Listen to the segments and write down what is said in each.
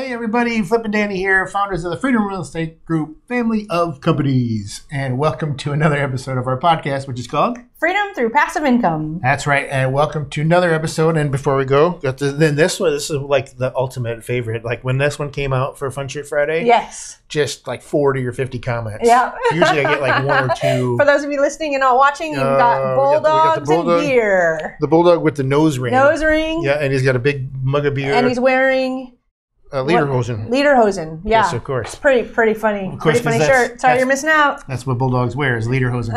Hey everybody, Flip and Danny here, founders of the Freedom Real Estate Group family of companies. And welcome to another episode of our podcast, which is called Freedom Through Passive Income. That's right. And welcome to another episode. And before we go, then this is like the ultimate favorite. Like when this one came out for Fun Shit Friday. Yes. Just like 40 or 50 comments. Yeah. Usually I get like one or two. For those of you listening and not watching, you've got bulldogs and beer. The bulldog with the nose ring. Nose ring. Yeah, and he's got a big mug of beer. And he's wearing... Lederhosen. Lederhosen, yeah. Yes, of course. It's pretty funny. Pretty funny shirt. Sorry you're missing out. That's what Bulldogs wear is Lederhosen.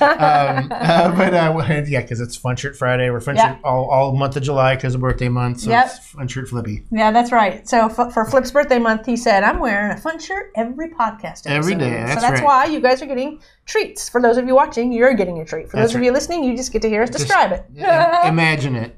Yeah, because it's Fun Shirt Friday. We're Fun Shirt all month of July because of birthday month. So it's Fun Shirt Flippy. Yeah, that's right. So for Flip's birthday month, he said, I'm wearing a fun shirt every podcast episode. Every day, that's right. So that's why you guys are getting treats. For those of you watching, you're getting a treat. For those of you listening, you just get to hear us describe it. Imagine it.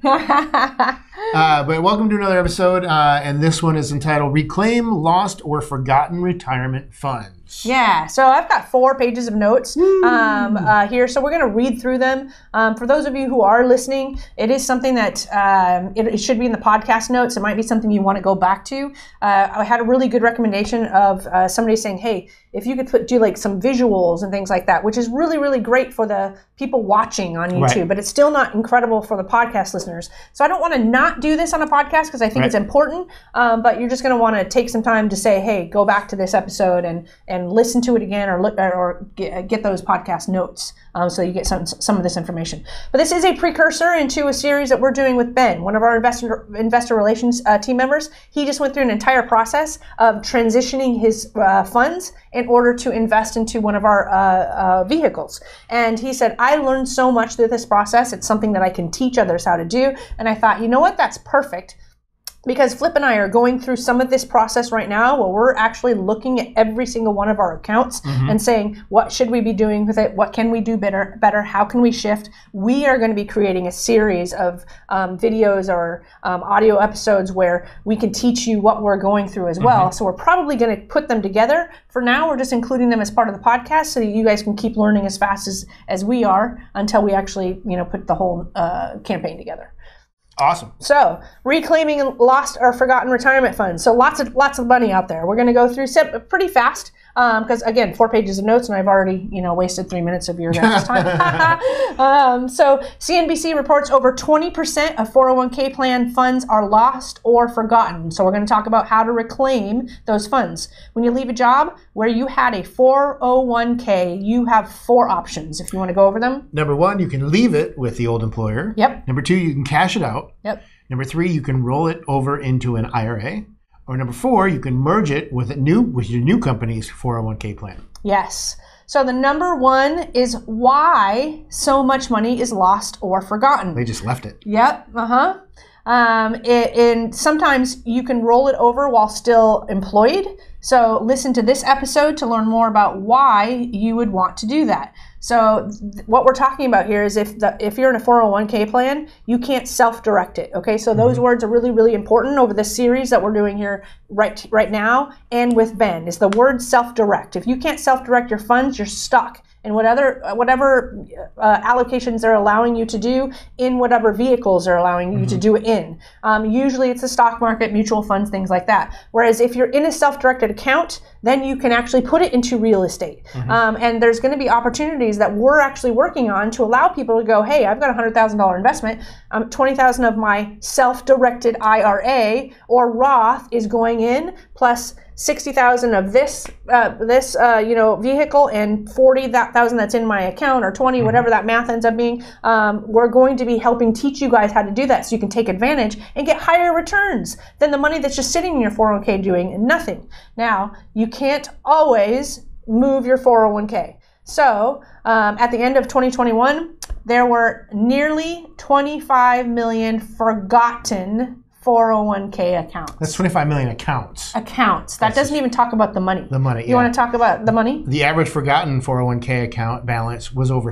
But welcome to another episode, and this one is entitled Reclaim Lost or Forgotten Retirement Funds. Yeah, so I've got 4 pages of notes here, so we're going to read through them. For those of you who are listening, it is something that it should be in the podcast notes. It might be something you want to go back to. I had a really good recommendation of somebody saying, hey, if you could do like some visuals and things like that, which is really, really great for the people watching on YouTube, but it's still not incredible for the podcast listeners. So I don't want to not do this on a podcast because I think it's important, but you're just going to want to take some time to say, hey, go back to this episode and listen to it again or get those podcast notes so you get some of this information. But this is a precursor into a series that we're doing with Ben, one of our investor relations team members. He just went through an entire process of transitioning his funds in order to invest into one of our vehicles. And he said, I learned so much through this process. It's something that I can teach others how to do. And I thought, you know what? That's perfect. Because Flip and I are going through some of this process right now where we're actually looking at every single one of our accounts and saying, what should we be doing with it? What can we do better? How can we shift? We are going to be creating a series of videos or audio episodes where we can teach you what we're going through as well. So we're probably going to put them together. For now, we're just including them as part of the podcast so that you guys can keep learning as fast as we are until we actually put the whole campaign together. Awesome. So, reclaiming lost or forgotten retirement funds. So, lots of money out there. We're going to go through pretty fast because, again, 4 pages of notes, and I've already, wasted 3 minutes of your guys' time. So, CNBC reports over 20% of 401k plan funds are lost or forgotten. So, we're going to talk about how to reclaim those funds. When you leave a job where you had a 401k, you have 4 options. If you want to go over them. Number 1, you can leave it with the old employer. Yep. Number 2, you can cash it out. Yep. Number 3, you can roll it over into an IRA. Or number 4, you can merge it with your new company's 401k plan. Yes. So the number 1 is why so much money is lost or forgotten. They just left it. Yep. And sometimes you can roll it over while still employed. So listen to this episode to learn more about why you would want to do that. So what we're talking about here is if you're in a 401k plan, you can't self-direct it. Okay, so those words are really, really important over this series that we're doing here right now and with Ben is the word self-direct. If you can't self-direct your funds, you're stuck. And whatever allocations they're allowing you to do in whatever vehicles they're allowing you to do it in. Usually it's the stock market, mutual funds, things like that. Whereas if you're in a self-directed account, then you can actually put it into real estate. And there's going to be opportunities that we're actually working on to allow people to go, hey, I've got a $100,000 investment. $20,000 of my self-directed IRA or Roth is going in, plus $60,000 of this vehicle and $40,000 that's in my account, or 20, whatever that math ends up being. We're going to be helping teach you guys how to do that so you can take advantage and get higher returns than the money that's just sitting in your 401k doing nothing. Now, you can't always move your 401k. So at the end of 2021, there were nearly 25 million forgotten 401k accounts. That's 25 million accounts. That doesn't even talk about the money. The money, You want to talk about the money? The average forgotten 401k account balance was over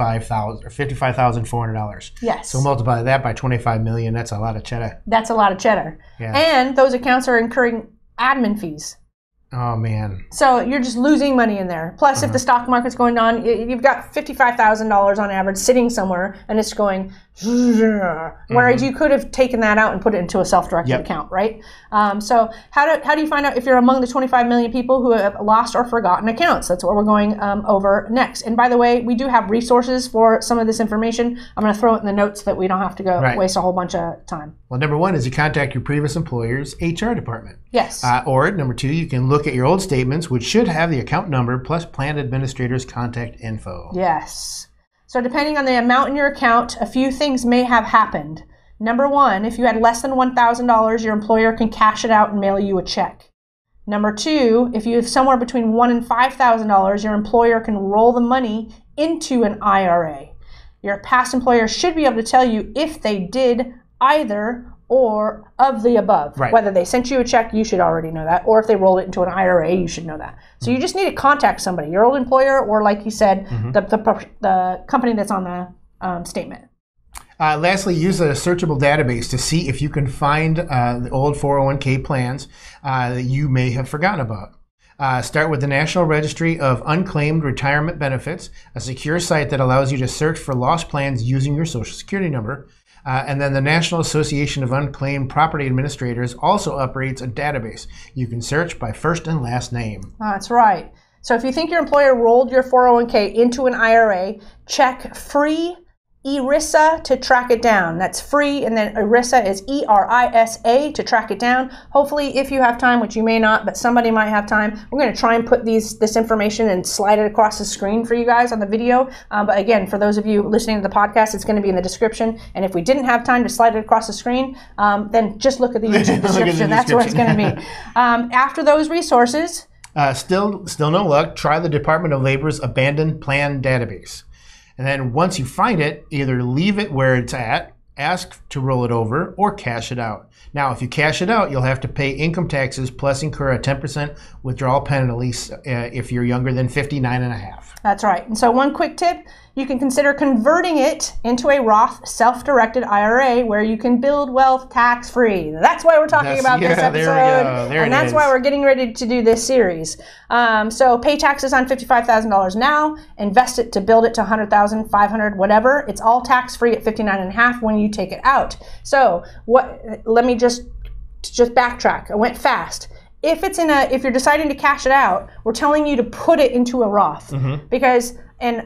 $55,400. Yes. So multiply that by 25 million. That's a lot of cheddar. Yeah. And those accounts are incurring admin fees. Oh, man. So you're just losing money in there. Plus, if the stock market's going on, you've got $55,000 on average sitting somewhere, and it's going Whereas you could have taken that out and put it into a self-directed account, right? So how do you find out if you're among the 25 million people who have lost or forgotten accounts? That's what we're going over next. And by the way, we do have resources for some of this information. I'm going to throw it in the notes so that we don't have to go waste a whole bunch of time. Well, number one is you contact your previous employer's HR department. Yes. Or number two, you can look at your old statements, which should have the account number plus plan administrator's contact info. Yes. So depending on the amount in your account, a few things may have happened. Number one, if you had less than $1,000, your employer can cash it out and mail you a check. Number two, if you have somewhere between $1,000 and $5,000, your employer can roll the money into an IRA. Your past employer should be able to tell you if they did either or of the above. Right. Whether they sent you a check, you should already know that. Or if they rolled it into an IRA, you should know that. So you just need to contact somebody, your old employer, or like you said, the company that's on the statement. Lastly, use a searchable database to see if you can find the old 401k plans that you may have forgotten about. Start with the National Registry of Unclaimed Retirement Benefits, a secure site that allows you to search for lost plans using your Social Security number. And then the National Association of Unclaimed Property Administrators also operates a database. You can search by first and last name. That's right. So if you think your employer rolled your 401k into an IRA, check free ERISA to track it down. That's free, and then ERISA is ERISA to track it down. Hopefully, if you have time, which you may not, but somebody might have time, we're going to try and put this information and slide it across the screen for you guys on the video. But again, for those of you listening to the podcast, it's going to be in the description. And if we didn't have time to slide it across the screen, then just look at the YouTube description. That's where it's going to be. After those resources, still no luck. Try the Department of Labor's Abandoned Plan database. And then once you find it, either leave it where it's at, ask to roll it over, or cash it out. Now, if you cash it out, you'll have to pay income taxes plus incur a 10% withdrawal penalty if you're younger than 59 and a half. That's right. And so one quick tip, you can consider converting it into a Roth self-directed IRA where you can build wealth tax-free. That's why we're talking about this episode. And that's why we're getting ready to do this series. So pay taxes on $55,000 now, invest it to build it to $100,000, $500,000, whatever. It's all tax-free at 59 and a half when you take it out. So let me just backtrack. I went fast. If you're deciding to cash it out, we're telling you to put it into a Roth because in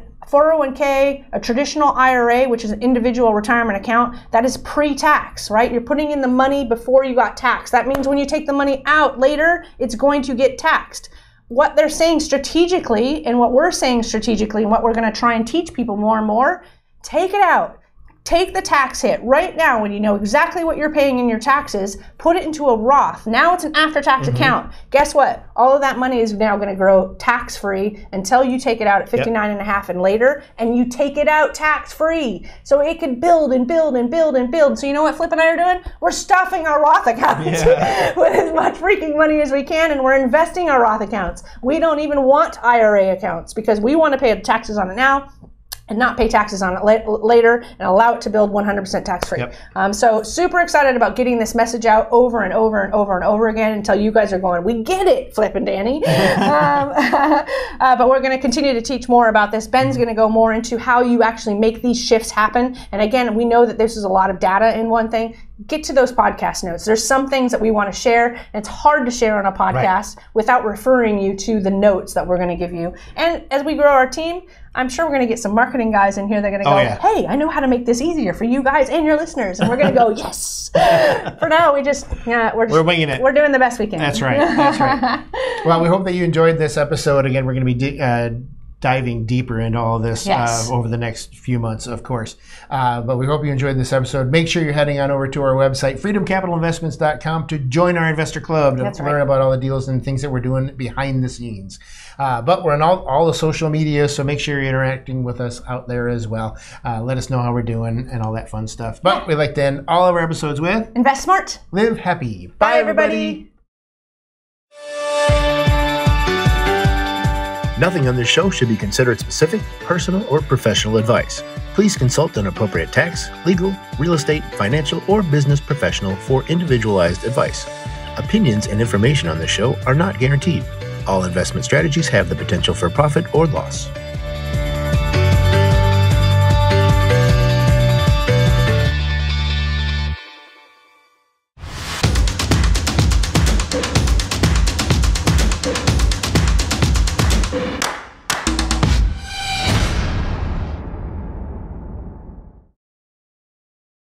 401k, a traditional IRA, which is an individual retirement account, that is pre-tax, right? You're putting in the money before you got taxed. That means when you take the money out later, it's going to get taxed. What they're saying strategically and what we're saying strategically and what we're going to try and teach people more and more, take it out. Take the tax hit right now when you know exactly what you're paying in your taxes, put it into a Roth. Now it's an after-tax account. Guess what? All of that money is now going to grow tax-free until you take it out at 59 and a half and later, and you take it out tax-free. So it could build and build and build and build. So you know what Flip and I are doing? We're stuffing our Roth accounts with as much freaking money as we can, and we're investing our Roth accounts. We don't even want IRA accounts because we want to pay the taxes on it now and not pay taxes on it later and allow it to build 100% tax-free. So super excited about getting this message out over and over and over and over again until you guys are going, we get it, Flip and Danny. But we're going to continue to teach more about this. Ben's going to go more into how you actually make these shifts happen. And again, we know that this is a lot of data in one thing. Get to those podcast notes. There's some things that we want to share, and it's hard to share on a podcast without referring you to the notes that we're going to give you. And as we grow our team, I'm sure we're going to get some marketing guys in here. They're going to go, hey, I know how to make this easier for you guys and your listeners. And we're going to go, yes. For now, we're winging it. We're doing the best we can. That's right. That's right. Well, we hope that you enjoyed this episode. Again, we're going to be diving deeper into all of this over the next few months, of course. But we hope you enjoyed this episode. Make sure you're heading on over to our website, freedomcapitalinvestments.com, to join our investor club to learn about all the deals and things that we're doing behind the scenes. But we're on all the social media, so make sure you're interacting with us out there as well. Let us know how we're doing and all that fun stuff. But we like to end all of our episodes with invest smart, live happy. Bye everybody. Nothing on this show should be considered specific, personal, or professional advice. Please consult an appropriate tax, legal, real estate, financial, or business professional for individualized advice. Opinions and information on this show are not guaranteed. All investment strategies have the potential for profit or loss.